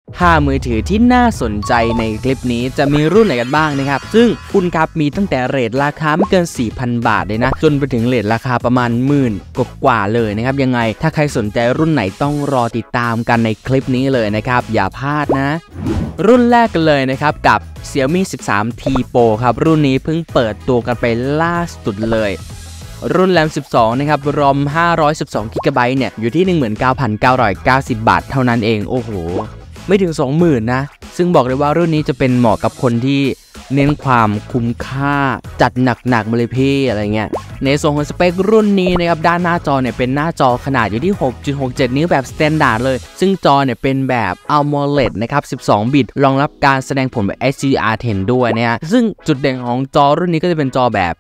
5 มือถือที่น่าสนใจในคลิปนี้จะมีรุ่นไหนกันบ้างนะครับซึ่งคุณครับมีตั้งแต่เรทราคาไม่เกิน 4,000 บาทเลยนะจนไปถึงเรทราคาประมาณหมื่นกว่าเลยนะครับยังไงถ้าใครสนใจรุ่นไหนต้องรอติดตามกันในคลิปนี้เลยนะครับอย่าพลาดนะรุ่นแรกกันเลยนะครับกับ Xiaomi 13T Pro ครับรุ่นนี้เพิ่งเปิดตัวกันไปล่าสุดเลยรุ่นแรม12นะครับรอม512 GB เนี่ยอยู่ที่ 19,990 บาทเท่านั้นเองโอ้โหไม่ถึง 20,000 นะซึ่งบอกเลยว่ารุ่นนี้จะเป็นเหมาะกับคนที่เน้นความคุ้มค่าจัดหนักๆมาเลยพี่อะไรเงี้ยในส่วนของสเปครุ่นนี้นะครับด้านหน้าจอเนี่ยเป็นหน้าจอขนาดอยู่ที่ 6.67 นิ้วแบบสแตนดาร์ดเลยซึ่งจอเนี่ยเป็นแบบ AMOLED นะครับ12 บิตรองรับการแสดงผลแบบ HDR10 ด้วยนะฮะซึ่งจุดเด่นของจอรุ่นนี้ก็จะเป็นจอแบบ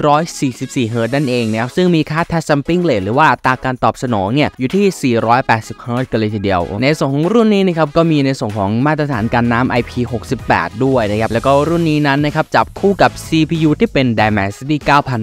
144 Hz นั่นเองนะครับซึ่งมีค่า Touch Sampling Rate หรือว่าอัตราการตอบสนองเนี่ยอยู่ที่480 Hz กันเลยทีเดียวในส่วนของรุ่นนี้นะครับก็มีในส่วนของมาตรฐานกันน้ำ IP68 ด้วยนะครับแล้วก็รุ่นนี้นั้นนะครับจับคู่กับ CPU ที่เป็น Dimensity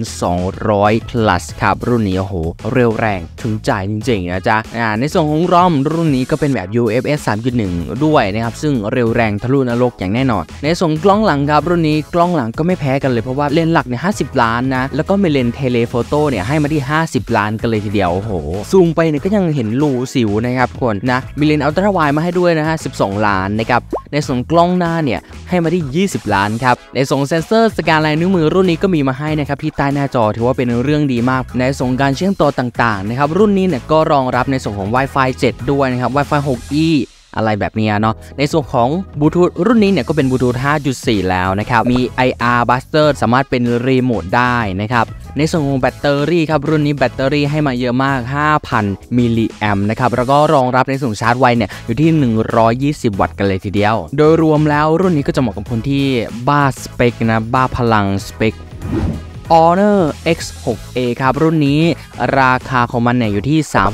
9200 Plus ครับรุ่นนี้โอ้โหเร็วแรงถึงใจจริงๆนะจ๊ะในส่วนของ ROM รุ่นนี้ก็เป็นแบบ UFS 3.1 ด้วยนะครับซึ่งเร็วแรงทะลุนรกอย่างแน่นอนในส่วนกล้องหลังครับรุ่นนี้กล้องหลังก็ไม่แพ้กันเลยเพราะว่าเลนส์หลักเนี่ย50 ล้านนะแล้วก็มีเลนส์เทเลโฟโต้เนี่ยให้มาที่50 ล้านกันเลยทีเดียวโอ้โหซูมไปเนี่ยก็ยังเห็นรูสิวนะครับคนนะมีเลนส์อัลตร้าไวด์มาให้ด้วยนะฮะ12 ล้านนะครับในส่วนกล้องหน้าเนี่ยให้มาที่20 ล้านครับในส่วนเซนเซอร์สแกนลายนิ้วมือรุ่นนี้ก็มีมาให้นะครับที่ใต้หน้าจอถือว่าเป็นเรื่องดีมากในส่วนการเชื่อมต่อต่างๆนะครับรุ่นนี้เนี่ยก็รองรับในส่วนของ Wi-Fi 7 ด้วยนะครับ Wi-Fi 6E อะไรแบบนี้เนาะในส่วนของบลูทูธรุ่นนี้เนี่ยก็เป็นบลูทูธ 5.4 แล้วนะครับมี IR Buster สามารถเป็นรีโมทได้นะครับในส่วนของแบตเตอรี่ครับรุ่นนี้แบตเตอรี่ให้มาเยอะมาก 5,000 มิลลิแอมป์นะครับแล้วก็รองรับในส่วนชาร์จไวเนี่ยอยู่ที่120 วัตต์กันเลยทีเดียวโดยรวมแล้วรุ่นนี้ก็จะเหมาะกับคนที่บ้าสเปคนะบ้าพลังสเปคHonor X6A ครับรุ่นนี้ราคาของมันเนี่ยอยู่ที่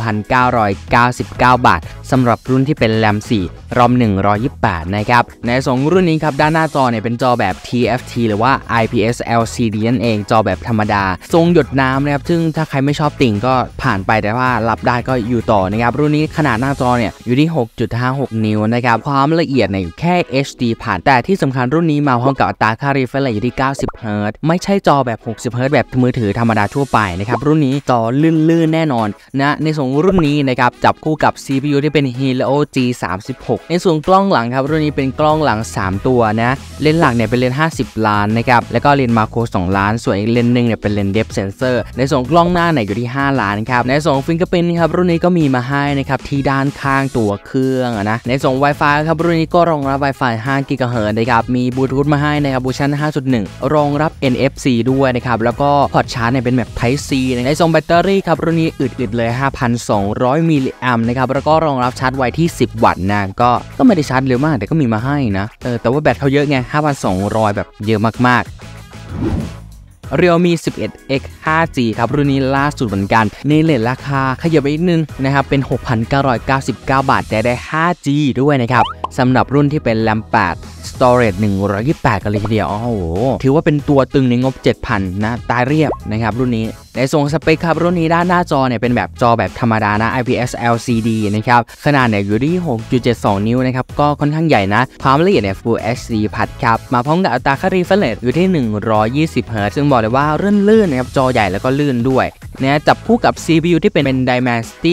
3,999 บาทสำหรับรุ่นที่เป็นแรม4 ROM 128นะครับในส่วนรุ่นนี้ครับด้านหน้าจอเนี่ยเป็นจอแบบ TFT หรือว่า IPS LCD นั่นเองจอแบบธรรมดาทรงหยดน้ำนะครับซึ่งถ้าใครไม่ชอบติ่งก็ผ่านไปแต่ว่ารับได้ก็อยู่ต่อนะครับรุ่นนี้ขนาดหน้าจอเนี่ยอยู่ที่ 6.56 นิ้วนะครับความละเอียดเนี่ยอยู่แค่ HD ผ่านแต่ที่สำคัญรุ่นนี้มาพร้อมกับอัตราค่า refresh rate อยู่ที่90 Hz ไม่ใช่จอแบบ60 Hz แบบมือถือธรรมดาทั่วไปนะครับรุ่นนี้จอลื่นๆแน่นอนนะในส่วนรุ่นนี้นะครับจับคู่กับ CPU ที่เป็น Helio G36 ในส่วนกล้องหลังครับรุ่นนี้เป็นกล้องหลัง3ตัวนะเลนส์หลักเนี่ยเป็นเลนส์50 ล้านนะครับแล้วก็เลนส์มาโคร2 ล้านส่วนอีกเลนส์นึงเนี่ยเป็นเลนส์ Depth Sensor ในส่วนกล้องหน้าเนี่ยอยู่ที่5 ล้านครับในส่วนฟิงเกอร์พรินท์ครับรุ่นนี้ก็มีมาให้นะครับที่ด้านข้างตัวเครื่องนะในส่วน Wi-Fi ครับรุ่นนี้ก็รองรับ Wi-Fi 5 GHz นะครับมีบลูทูธมาให้นะครับเวอร์ชัน 5.1 รองรับ NFC ด้วยนะครับแล้วก็พอร์ตชาร์จเนี่ยเป็นแบบ Type C ในส่วนแบตเตอรี่ครับรุ่นนี้อึดๆเลย 5,200 มิลลิแอมป์นะครับแล้วก็รองรับชาร์จไวที่10 วัตต์นะก็ไม่ได้ชาร์จเร็วมากแต่ก็มีมาให้นะแต่ว่าแบตเขาเยอะไง 5,200 แบบเยอะมากๆRealme 11X 5G ครับรุ่นนี้ล่าสุดเหมือนกันในเรทราคาขยับไปอีกนึงนะครับเป็น 6,999 บาทแต่ได้ 5G ด้วยนะครับสำหรับรุ่นที่เป็น RAM 8 Storage 128 กันเลยทีเดียวโอ้โหถือว่าเป็นตัวตึงในงบ 7,000 นะตายเรียบนะครับรุ่นนี้ในส่วนสเปคครับรุ่นนี้ด้านหน้าจอเนี่ยเป็นแบบจอแบบธรรมดานะ IPS LCD นะครับขนาดเนี่ยอยู่ที่ 6.72 นิ้วนะครับก็ค่อนข้างใหญ่นะความละเอียดเนี่ย Full HD พัดครับมาพร้อมกับอัตราค่า refresh rate อยู่ที่120 Hz ซึ่งบอกเลยว่าลื่นๆนะครับจอใหญ่แล้วก็ลื่นด้วยเนี่ยจับคู่กับ CPU ที่เป็น Dimensity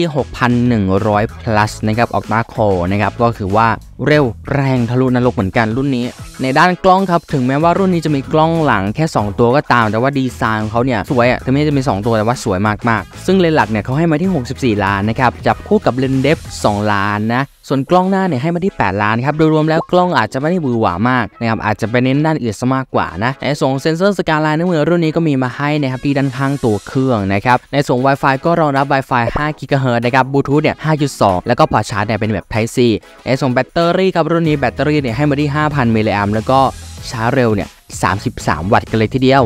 6100 Plus นะครับ Octa Core นะครับก็คือว่าเร็วแรงทะลุนรกเหมือนกันรุ่นนี้ในด้านกล้องครับถึงแม้ว่ารุ่นนี้จะมีกล้องหลังแค่2ตัวก็ตามแต่ว่าดีไซน์ของเขาเนี่ยสวยถึงแม้จะมี2ตัวแต่ว่าสวยมากๆซึ่งเลนส์หลักเนี่ยเขาให้มาที่64 ล้านนะครับจับคู่กับเลนส์เดฟ2 ล้านนะส่วนกล้องหน้าเนี่ยให้มาที่8 ล้านครับโดยรวมแล้วกล้องอาจจะไม่ได้หวือหวามากนะครับอาจจะไปเน้นด้านอื่นซะมากกว่านะในส่วนเซนเซอร์สแกนลายนิ้วมือรุ่นนี้ก็มีมาให้นะครับที่ด้านข้างตัวเครื่องนะครับในส่วน Wi-Fi ก็รองรับ Wi-Fi 5 GHz นะครับบลูทูธเนี่ย 5.2 แล้วก็พอร์ตชาร์จเนี่ยเป็นแบบ Type C ในส่วนแบตเตอรี่ครับรุ่นนี้แบตเตอรี่เนี่ยให้มาที่ 5,000 มิลลิแอมป์แล้วก็ชาร์จเร็วเนี่ย33 วัตต์กันเลยทีเดียว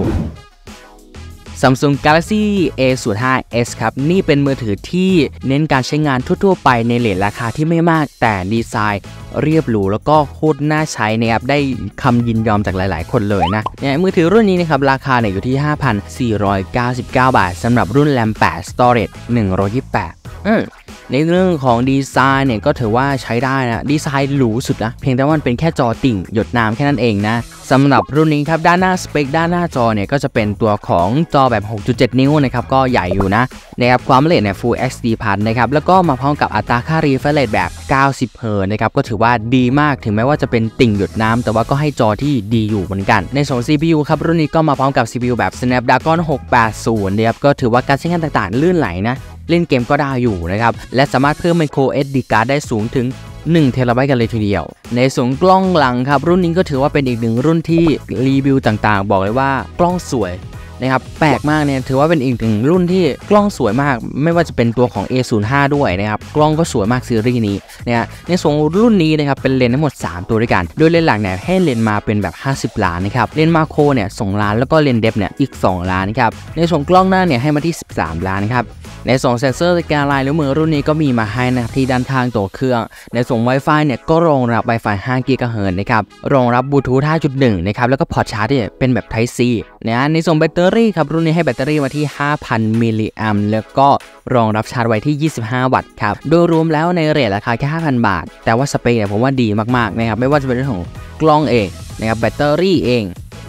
Samsung Galaxy A05s ครับนี่เป็นมือถือที่เน้นการใช้งานทั่วๆไปในเรทราคาที่ไม่มากแต่ดีไซน์เรียบหรูแล้วก็โคตรน่าใช้นะครับได้คำยินยอมจากหลายๆคนเลยนะเนี่ยมือถือรุ่นนี้นะครับราคาเนี่ยอยู่ที่ 5,499 บาทสำหรับรุ่น RAM 8 Storage 128 ในเรื่องของดีไซน์เนี่ยก็ถือว่าใช้ได้นะดีไซน์หรูสุดนะเพียงแต่ว่ามันเป็นแค่จอติ่งหยดน้ำแค่นั้นเองนะสำหรับรุ่นนี้ครับด้านหน้าสเปคด้านหน้าจอเนี่ยก็จะเป็นตัวของจอแบบ 6.7 นิ้วนะครับก็ใหญ่อยู่นะครับความละเอียดเนี่ย Full HD Plus นะครับแล้วก็มาพร้อมกับอัตราค่า refresh rate แบบ 90 Hz นะครับก็ถือว่าดีมากถึงแม้ว่าจะเป็นติ่งหยดน้ำแต่ว่าก็ให้จอที่ดีอยู่เหมือนกันในส่วน CPU ครับรุ่นนี้ก็มาพร้อมกับ CPU แบบ Snapdragon 680นะครับก็ถือว่าการใช้งานต่างๆลื่นไหลนะเล่นเกมก็ได้อยู่นะครับและสามารถเพิ่ม micro SD card ได้สูงถึง1 เทราไบต์กันเลยทีเดียวในส่วนกล้องหลังครับรุ่นนี้ก็ถือว่าเป็นอีกหนึ่งรุ่นที่รีวิวต่างๆบอกเลยว่ากล้องสวยนะครับแปลกมากเนี่ยถือว่าเป็นอีกหนึ่งรุ่นที่กล้องสวยมากไม่ว่าจะเป็นตัวของ A05 ด้วยนะครับกล้องก็สวยมากซีรีส์นี้นะในส่วนรุ่นนี้นะครับเป็นเลนส์ทั้งหมด3ตัวด้วยกันโดยเลนส์หลักเนี่ยให้เลนส์มาเป็นแบบ50 ล้านนะครับเลนส์มาโครเนี่ย2 ล้านแล้วก็เลนส์เดฟเนี่ยอีก2 ล้านครับในส่วนกล้องหน้าเนี่ยให้มาที่13 ล้านครับในส่วนเซ็นเซอร์การลายนิ้วมือรุ่นนี้ก็มีมาให้นะครับที่ด้านข้างตัวเครื่องในส่วน Wi-Fi เนี่ยก็รองรับ Wi-Fi 5 GHz นะครับรองรับบลูทูธ 5.1 นะครับแล้วก็พอร์ตชาร์จเนี่ยเป็นแบบ Type C นะในส่วนแบตเตอรี่ครับรุ่นนี้ให้แบตเตอรี่มาที่ 5,000 มิลลิแอมป์แล้วก็รองรับชาร์จไว้ที่ 25 วัตต์ครับโดยรวมแล้วในเรทราคาแค่ 5,000 บาทแต่ว่าสเปคเนี่ยผมว่าดีมากๆนะครับไม่ว่าจะเป็นเรื่องของกล้องเองนะครับแบตเตอรี่เอง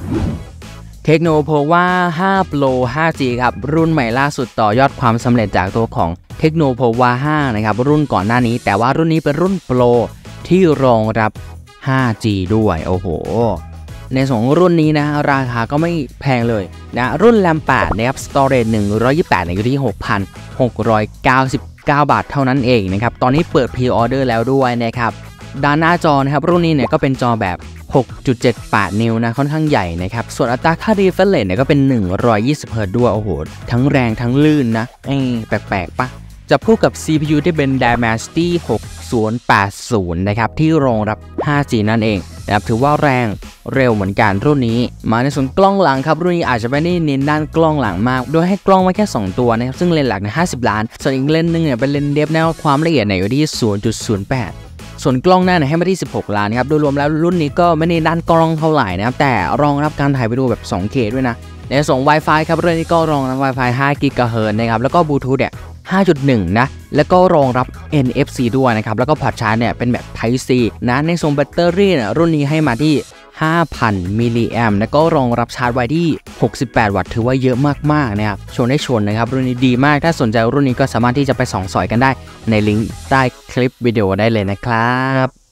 Tecno Pova 5 Pro 5G ครับรุ่นใหม่ล่าสุดต่อยอดความสำเร็จจากตัวของ Tecno Pova 5นะครับรุ่นก่อนหน้านี้แต่ว่ารุ่นนี้เป็นรุ่น Pro ที่รองรับ 5G ด้วยโอ้โหในส่วนรุ่นนี้นะราคาก็ไม่แพงเลยนะรุ่น RAM 8นะครับ Storage 128อยู่ที่ 6,699 บาทเท่านั้นเองนะครับตอนนี้เปิด Pre-order แล้วด้วยนะครับด้านหน้าจอนะครับรุ่นนี้เนี่ยก็เป็นจอแบบ6.78 นิ้วนะค่อนข้างใหญ่นะครับส่วนอัตราค่า refresh rate เนี่ยก็เป็น120 Hz ด้วยโอ้โหทั้งแรงทั้งลื่นนะแปลกๆปะจะพูดกับ CPU ที่เป็น Dimensity 6080นะครับที่รองรับ 5G นั่นเองนะครับถือว่าแรงเร็วเหมือนกันรุ่นนี้มาในส่วนกล้องหลังครับรุ่นนี้อาจจะไม่ได้เน้นด้านกล้องหลังมากโดยให้กล้องมาแค่2ตัวนะครับซึ่งเลนส์หลักเนี่ย50 ล้านส่วนอีกเลนส์นึงเนี่ยเป็นเลนส์เดฟแนวความละเอียดเนี่ยอยู่ที่ 0.08ส่วนกล้องหน้าเนี่ยให้มาที่16 ล้านครับโดยรวมแล้วรุ่นนี้ก็ไม่ได้ด้านกล้องเท่าไหร่นะครับแต่รองรับการถ่ายวิดีโอแบบ 2K ด้วยนะในส่วน Wi-Fi ครับรุ่นนี้ก็รองรับ Wi-Fi 5 GHz นะครับแล้วก็บลูทูธเนี่ย 5.1 นะแล้วก็รองรับ NFC ด้วยนะครับแล้วก็พอร์ตชาร์จเนี่ยเป็นแบบ Type C นะในส่วนแบตเตอรี่เนี่ยรุ่นนี้ให้มาที่ 5,000 มิลลิแอมป์แล้วก็รองรับชาร์จไว้ที่68 วัตต์ถือว่าเยอะมากๆนะครับชนให้ชนนะครับรุ่นนี้ดีมากถ้าสนใจรุ่นนี้ก็สามารถที่จะไปส่องสอยกันได้ในลิงก์ใต้คลิปวิดีโอได้เลยนะครับ